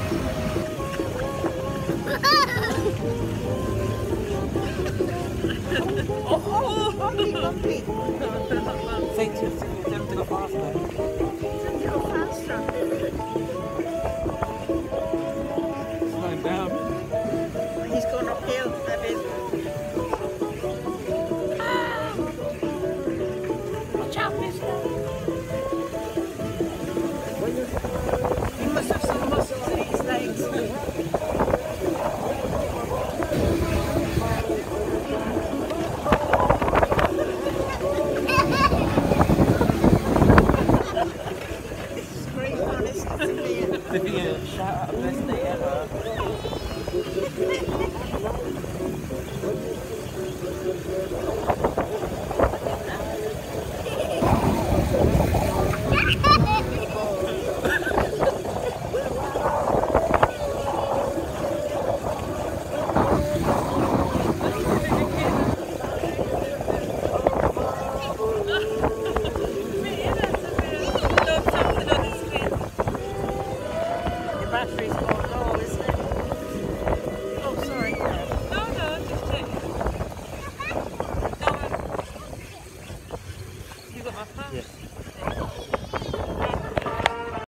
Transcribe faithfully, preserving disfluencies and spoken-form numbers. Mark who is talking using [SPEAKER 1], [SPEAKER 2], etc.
[SPEAKER 1] Oh, bumpy, bumpy.
[SPEAKER 2] Say to them to go faster.
[SPEAKER 1] Tell them to go faster.
[SPEAKER 2] Slowing down.
[SPEAKER 1] He's going uphill a bit. Ah! Watch out, mister. He must have some muscles in his legs.
[SPEAKER 2] To be a shout out best day ever.